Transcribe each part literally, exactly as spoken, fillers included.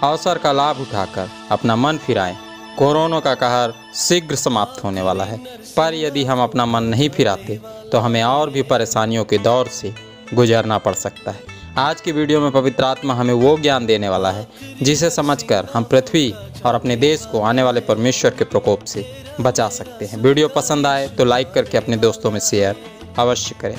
अवसर का लाभ उठाकर अपना मन फिराएं। कोरोना का कहर शीघ्र समाप्त होने वाला है, पर यदि हम अपना मन नहीं फिराते तो हमें और भी परेशानियों के दौर से गुजरना पड़ सकता है। आज की वीडियो में पवित्र आत्मा हमें वो ज्ञान देने वाला है जिसे समझकर हम पृथ्वी और अपने देश को आने वाले परमेश्वर के प्रकोप से बचा सकते हैं। वीडियो पसंद आए तो लाइक करके अपने दोस्तों में शेयर अवश्य करें।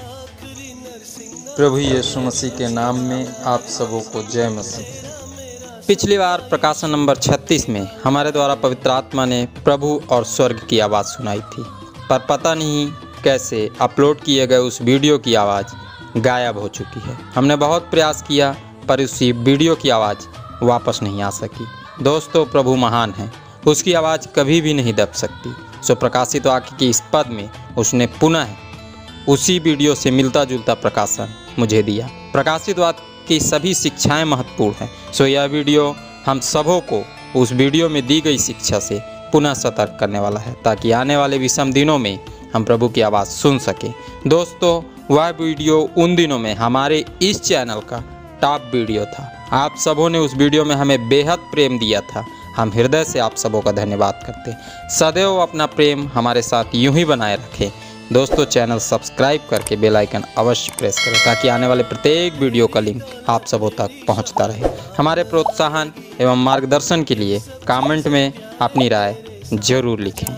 प्रभु यीशु मसीह के नाम में आप सबों को जय मसीह। पिछली बार प्रकाशन नंबर छत्तीस में हमारे द्वारा पवित्र आत्मा ने प्रभु और स्वर्ग की आवाज़ सुनाई थी, पर पता नहीं कैसे अपलोड किए गए उस वीडियो की आवाज़ गायब हो चुकी है। हमने बहुत प्रयास किया पर उसी वीडियो की आवाज़ वापस नहीं आ सकी। दोस्तों, प्रभु महान है, उसकी आवाज़ कभी भी नहीं दब सकती। सो प्रकाशित वाक्य के इस पद में उसने पुनः उसी वीडियो से मिलता जुलता प्रकाशन मुझे दिया। प्रकाशित वाक्य की सभी शिक्षाएं महत्वपूर्ण हैं। सो यह वीडियो हम सबों को उस वीडियो में दी गई शिक्षा से पुनः सतर्क करने वाला है, ताकि आने वाले विषम दिनों में हम प्रभु की आवाज़ सुन सकें। दोस्तों, वह वीडियो उन दिनों में हमारे इस चैनल का टॉप वीडियो था। आप सबों ने उस वीडियो में हमें बेहद प्रेम दिया था। हम हृदय से आप सबों का धन्यवाद करते हैं। सदैव अपना प्रेम हमारे साथ यूं ही बनाए रखें। दोस्तों, चैनल सब्सक्राइब करके बेल आइकन अवश्य प्रेस करें, ताकि आने वाले प्रत्येक वीडियो का लिंक आप सबों तक पहुंचता रहे। हमारे प्रोत्साहन एवं मार्गदर्शन के लिए कमेंट में अपनी राय जरूर लिखें।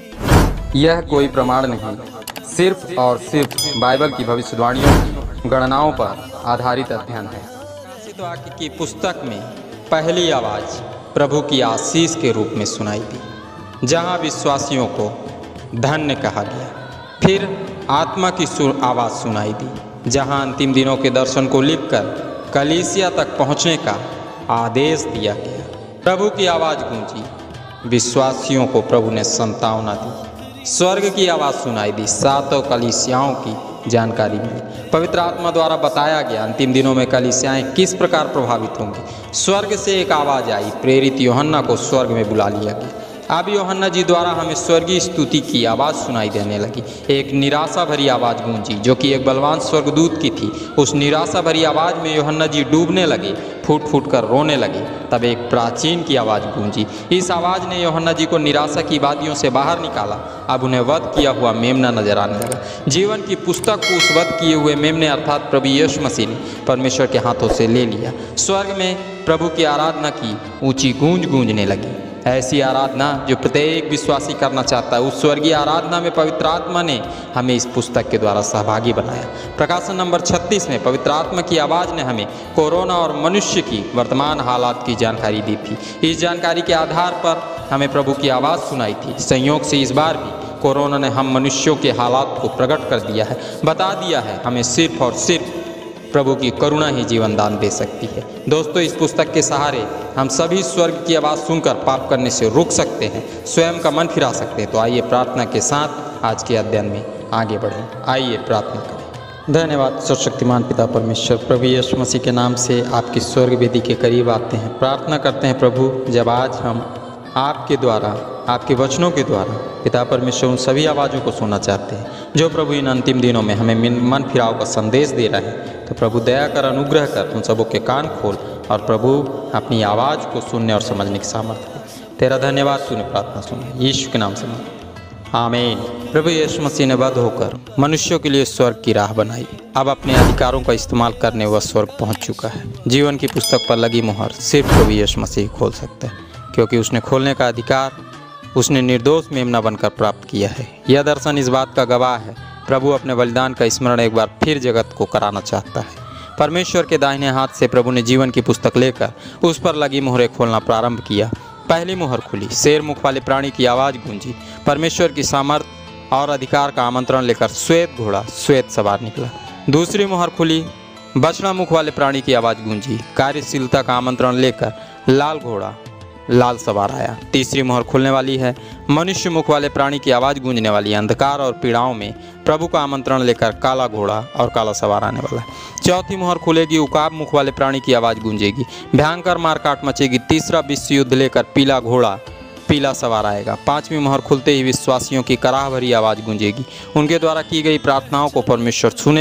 यह कोई प्रमाण नहीं, सिर्फ और सिर्फ बाइबल की भविष्यवाणियों गणनाओं पर आधारित अध्ययन है। प्रकाशित वाक्य की पुस्तक में पहली आवाज़ प्रभु की आशीष के रूप में सुनाई दी, जहां विश्वासियों को धन्य कहा गया। फिर आत्मा की सुर आवाज़ सुनाई दी, जहां अंतिम दिनों के दर्शन को लिखकर कलीसिया तक पहुंचने का आदेश दिया गया। प्रभु की आवाज़ गूंजी, विश्वासियों को प्रभु ने संतावना दी। स्वर्ग की आवाज़ सुनाई दी, सातों कलीसियाओं की जानकारी मिली। पवित्र आत्मा द्वारा बताया गया अंतिम दिनों में कलीसियाएं किस प्रकार प्रभावित होंगी। स्वर्ग से एक आवाज़ आई, प्रेरित यूहन्ना को स्वर्ग में बुला लिया गया। अब यूहन्ना जी द्वारा हमें स्वर्गीय स्तुति की आवाज़ सुनाई देने लगी। एक निराशा भरी आवाज़ गूंजी, जो कि एक बलवान स्वर्गदूत की थी। उस निराशा भरी आवाज़ में यूहन्ना जी डूबने लगे, फूट फूट कर रोने लगे। तब एक प्राचीन की आवाज़ गूंजी। इस आवाज़ ने यूहन्ना जी को निराशा की वादियों से बाहर निकाला। अब उन्हें वध किया हुआ मेमना नजर आने लगा। जीवन की पुस्तक को उस वध किए हुए मेमने अर्थात प्रभु यीशु मसीह ने परमेश्वर के हाथों से ले लिया। स्वर्ग में प्रभु की आराधना की ऊंची गूंज गूंजने लगी। ऐसी आराधना जो प्रत्येक विश्वासी करना चाहता है, उस स्वर्गीय आराधना में पवित्र आत्मा ने हमें इस पुस्तक के द्वारा सहभागी बनाया। प्रकाशन नंबर छत्तीस में पवित्र आत्मा की आवाज़ ने हमें कोरोना और मनुष्य की वर्तमान हालात की जानकारी दी थी। इस जानकारी के आधार पर हमें प्रभु की आवाज़ सुनाई थी। संयोग से इस बार भी कोरोना ने हम मनुष्यों के हालात को प्रकट कर दिया है, बता दिया है हमें सिर्फ और सिर्फ प्रभु की करुणा ही जीवन दान दे सकती है। दोस्तों, इस पुस्तक के सहारे हम सभी स्वर्ग की आवाज़ सुनकर पाप करने से रुक सकते हैं, स्वयं का मन फिरा सकते हैं। तो आइए प्रार्थना के साथ आज के अध्ययन में आगे बढ़ें। आइए प्रार्थना करें। धन्यवाद सर्वशक्तिमान पिता परमेश्वर, प्रभु यीशु मसीह के नाम से आपकी स्वर्ग वेदी के करीब आते हैं। प्रार्थना करते हैं प्रभु, जब आज हम आपके द्वारा, आपके वचनों के द्वारा पिता परमेश्वर उन सभी आवाज़ों को सुनना चाहते हैं जो प्रभु इन अंतिम दिनों में हमें मन फिराव का संदेश दे रहे हैं। तो प्रभु दया कर, अनुग्रह कर, उन सबों के कान खोल और प्रभु अपनी आवाज़ को सुनने और समझने की सामर्थ्य दे। तेरा धन्यवाद, तूने प्रार्थना सुनी, यीशु के नाम से मांगते, आमीन। प्रभु यीशु मसीह ने वध होकर मनुष्यों के लिए स्वर्ग की राह बनाई। अब अपने अधिकारों का इस्तेमाल करने वह स्वर्ग पहुंच चुका है। जीवन की पुस्तक पर लगी मुहर सिर्फ प्रभु यीशु मसीह खोल सकता है, क्योंकि उसने खोलने का अधिकार उसने निर्दोष मेमना बनकर प्राप्त किया है। यह दर्शन इस बात का गवाह है, प्रभु अपने बलिदान का स्मरण एक बार फिर जगत को कराना चाहता है। परमेश्वर के दाहिने हाथ से प्रभु ने जीवन की पुस्तक लेकर उस पर लगी मोहरें खोलना प्रारंभ किया। पहली मोहर खुली, शेर मुख वाले प्राणी की आवाज़ गूंजी। परमेश्वर की सामर्थ्य और अधिकार का आमंत्रण लेकर श्वेत घोड़ा श्वेत सवार निकला। दूसरी मोहर खुली, बछड़ा मुख वाले प्राणी की आवाज़ गूंजी। कार्यशीलता का आमंत्रण लेकर लाल घोड़ा लाल सवार आया। तीसरी मोहर खुलने वाली है, मनुष्य मुख वाले प्राणी की आवाज़ गूंजने वाली है। अंधकार और पीड़ाओं में प्रभु का आमंत्रण लेकर काला घोड़ा और काला सवार आने वाला है। चौथी मोहर खुलेगी, उकाब मुख वाले प्राणी की आवाज़ गूंजेगी, भयंकर मारकाट मचेगी। तीसरा विश्व युद्ध लेकर पीला घोड़ा पीला सवार आएगा। पांचवी मोहर खुलते ही विश्वासियों की कराह भरी आवाज़ गूंजेगी। उनके द्वारा की गई प्रार्थनाओं को परमेश्वर सुनेगा।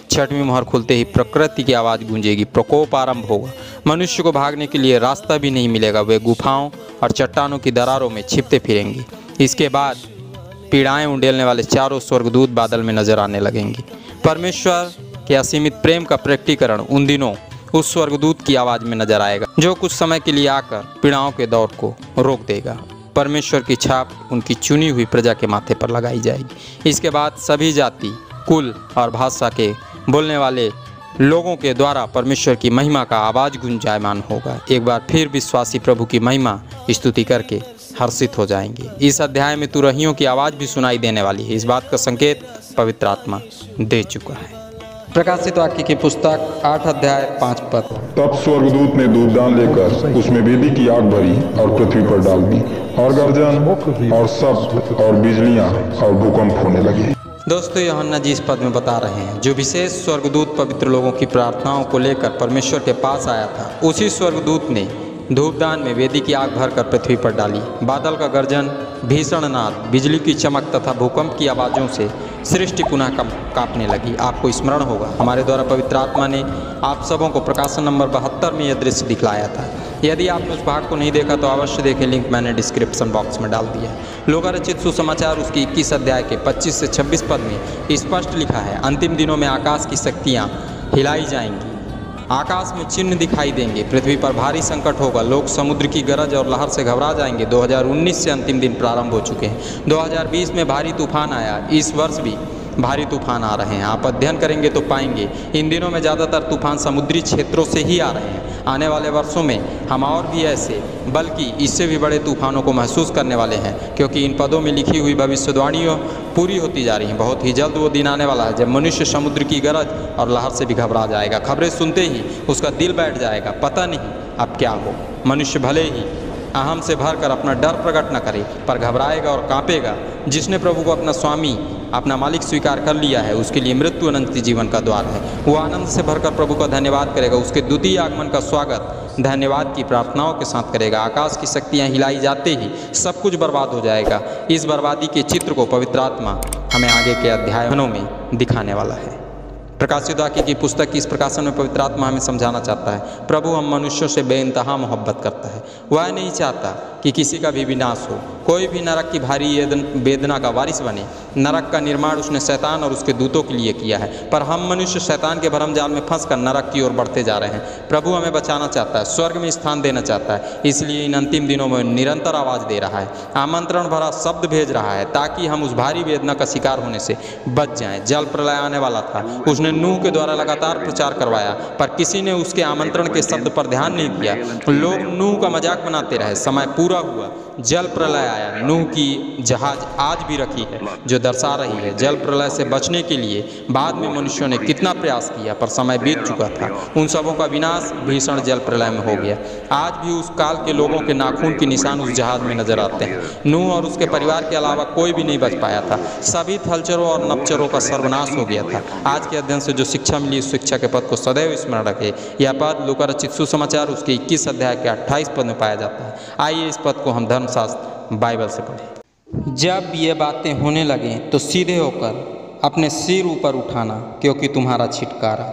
छठवीं मोहर खुलते ही प्रकृति की आवाज़ गूंजेगी, प्रकोप आरंभ होगा। मनुष्य को भागने के लिए रास्ता भी नहीं मिलेगा, वे गुफाओं और चट्टानों की दरारों में छिपते फिरेंगे। इसके बाद पीड़ाएं उंडेलने वाले चारों स्वर्गदूत बादल में नजर आने लगेंगे। परमेश्वर के असीमित प्रेम का प्रकटीकरण उन दिनों उस स्वर्गदूत की आवाज़ में नजर आएगा, जो कुछ समय के लिए आकर पीड़ाओं के दौर को रोक देगा। परमेश्वर की छाप उनकी चुनी हुई प्रजा के माथे पर लगाई जाएगी। इसके बाद सभी जाति, कुल और भाषा के बोलने वाले लोगों के द्वारा परमेश्वर की महिमा का आवाज़ गुंजायमान होगा। एक बार फिर विश्वासी प्रभु की महिमा स्तुति करके हर्षित हो जाएंगे। इस अध्याय में तुरहियों की आवाज़ भी सुनाई देने वाली है। इस बात का संकेत पवित्र आत्मा दे चुका है। प्रकाशित वाक्य की पुस्तक आठ अध्याय पाँच पद। तब स्वर्गदूत ने धूपदान लेकर उसमें वेदी की आग भरी और पृथ्वी पर डाल दी, और गर्जन और शब्द और बिजलियां और भूकंप होने लगे। दोस्तों, यूहन्ना जी इस पद में बता रहे हैं, जो विशेष स्वर्गदूत पवित्र लोगों की प्रार्थनाओं को लेकर परमेश्वर के पास आया था, उसी स्वर्गदूत ने धूपदान में वेदी की आग भरकर पृथ्वी पर डाली। बादल का गर्जन, भीषण नाद, बिजली की चमक तथा भूकंप की आवाज़ों से सृष्टि पुनः कांपने लगी। आपको स्मरण होगा, हमारे द्वारा पवित्र आत्मा ने आप सबों को प्रकाशन नंबर बहत्तर में यह दृश्य दिखलाया था। यदि आपने उस भाग को नहीं देखा तो अवश्य देखें, लिंक मैंने डिस्क्रिप्शन बॉक्स में डाल दिया है। लोका रचित सुसमाचार उसके इक्कीस अध्याय के पच्चीस से छब्बीस पद में स्पष्ट लिखा है, अंतिम दिनों में आकाश की शक्तियाँ हिलाई जाएंगी, आकाश में चिन्ह दिखाई देंगे, पृथ्वी पर भारी संकट होगा, लोग समुद्र की गरज और लहर से घबरा जाएंगे। दो हज़ार उन्नीस से अंतिम दिन प्रारंभ हो चुके हैं। दो हज़ार बीस में भारी तूफान आया, इस वर्ष भी भारी तूफान आ रहे हैं। आप अध्ययन करेंगे तो पाएंगे इन दिनों में ज़्यादातर तूफान समुद्री क्षेत्रों से ही आ रहे हैं। आने वाले वर्षों में हम और भी ऐसे, बल्कि इससे भी बड़े तूफानों को महसूस करने वाले हैं, क्योंकि इन पदों में लिखी हुई भविष्यवाणियों पूरी होती जा रही हैं। बहुत ही जल्द वो दिन आने वाला है जब मनुष्य समुद्र की गरज और लहर से भी घबरा जाएगा। खबरें सुनते ही उसका दिल बैठ जाएगा, पता नहीं अब क्या हो। मनुष्य भले ही अहम से भरकर अपना डर प्रकट न करे, पर घबराएगा और कांपेगा। जिसने प्रभु को अपना स्वामी, अपना मालिक स्वीकार कर लिया है, उसके लिए मृत्यु अनंत जीवन का द्वार है। वो आनंद से भरकर प्रभु का धन्यवाद करेगा, उसके द्वितीय आगमन का स्वागत धन्यवाद की प्रार्थनाओं के साथ करेगा। आकाश की शक्तियाँ हिलाई जाते ही सब कुछ बर्बाद हो जाएगा। इस बर्बादी के चित्र को पवित्र आत्मा हमें आगे के अध्यायों में दिखाने वाला है। प्रकाशित वाक्य की पुस्तक की इस प्रकाशन में पवित्र आत्मा हमें समझाना चाहता है, प्रभु हम मनुष्यों से बेइंतहा मोहब्बत करता है। वह नहीं चाहता कि किसी का भी विनाश हो, कोई भी नरक की भारी वेदना का वारिस बने। नरक का निर्माण उसने शैतान और उसके दूतों के लिए किया है, पर हम मनुष्य शैतान के भरम जाल में फंसकर नरक की ओर बढ़ते जा रहे हैं। प्रभु हमें बचाना चाहता है, स्वर्ग में स्थान देना चाहता है, इसलिए इन अंतिम दिनों में निरंतर आवाज़ दे रहा है, आमंत्रण भरा शब्द भेज रहा है, ताकि हम उस भारी वेदना का शिकार होने से बच जाएं। जल प्रलय आने वाला था, उसने नूह के द्वारा लगातार प्रचार करवाया, पर किसी ने उसके आमंत्रण के शब्द पर ध्यान नहीं दिया। लोग नूह का मजाक बनाते रहे। समय पूरा हुआ, जल प्रलय आया। नूह की जहाज आज भी रखी है, जो दर्शा रही है जल प्रलय से बचने के लिए बाद में मनुष्यों ने कितना प्रयास किया, पर समय बीत चुका था। उन सबों का विनाश भीषण जल प्रलय में हो गया। आज भी उस काल के लोगों के नाखून के निशान उस जहाज में नजर आते हैं। नूह और उसके परिवार के अलावा कोई भी नहीं बच पाया था। सभी थलचरों और नपचरों का सर्वनाश हो गया था। आज के अध्ययन से जो शिक्षा मिली, उस शिक्षा के पद को सदैव स्मरण रखें। यह पद लूका रचित सुसमाचार उसके इक्कीस अध्याय के अट्ठाईस पद में पाया जाता है। आइए इस पद को हम धर्मशास्त्र बाइबल से पढ़ें। जब ये बातें होने लगें तो सीधे होकर अपने सिर ऊपर उठाना, क्योंकि तुम्हारा छिटकारा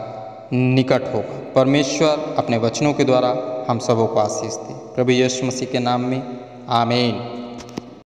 निकट होगा। परमेश्वर अपने वचनों के द्वारा हम सबों को आशीष दे। प्रभु यीशु मसीह के नाम में आमीन।